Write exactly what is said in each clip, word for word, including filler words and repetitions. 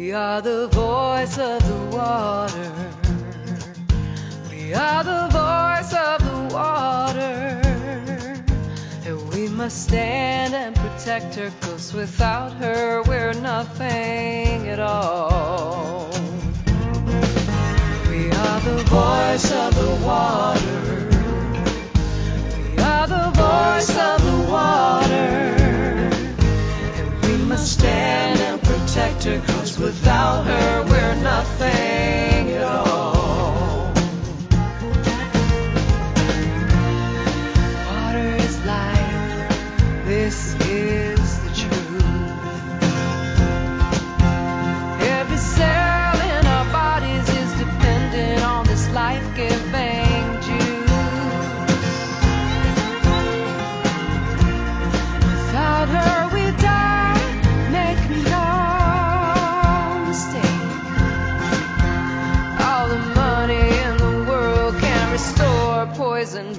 We are the voice of the water. We are the voice of the water. And we must stand and protect her, 'cause without her we're nothing at all. We are the voice of the water. We are the voice of the water. And we must stand and protect her, 'cause without her we're nothing at all. Water is life, this is the truth. Every cell in our bodies is dependent on this life-giving juice. Without her we die, make no mistake. All the money in the world can't restore poisoned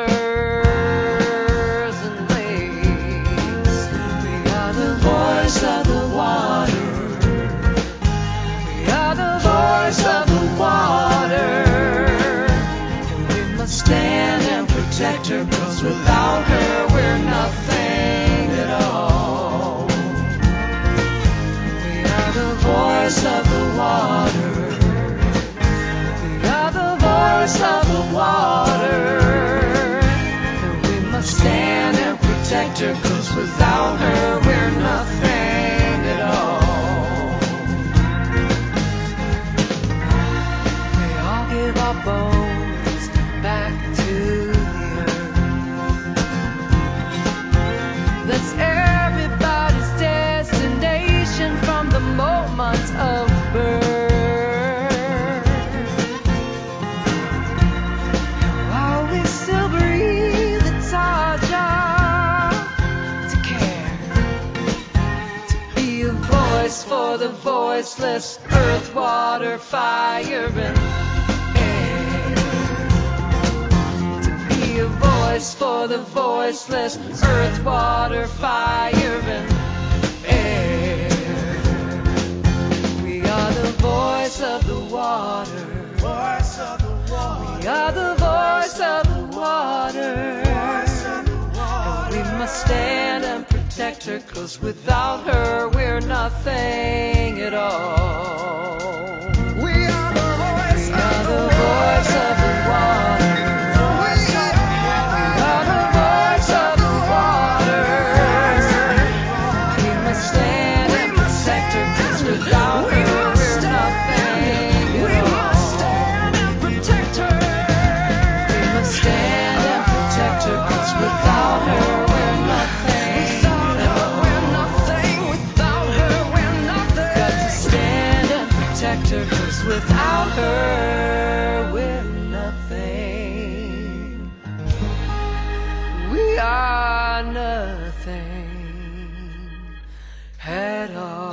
rivers and lakes. We are the voice of the water. We are the voice of the water. And we must stand and protect her, 'cause without her we're nothing at all. We are the voice of the water. We are the voice of the water. And we must stand and protect her, 'cause without her we're nothing at all. We all give our bones back to the earth. That's everybody's destination from the moment of birth. While we still breathe, it's our job to care, to be a voice for the voiceless, earth, water, fire, and air. To be a voice for the voiceless, earth, water, fire, and air. We are the voice of the water. Voice of the water. We are the voice of the water. Voice of the water. And we must stand and protect her, 'cause without her we're nothing at all. We are the voice We are of the the voice of the water. We are We are the voice of the water. We must stand and protect her, 'cause without her we're nothing We at all. must stand and protect her. We must stand and protect her, 'cause without her we're nothing Without at her all. we're nothing. Without her we're nothing. Got to stand and protect her, 'cause without her we're nothing. We are nothing at all.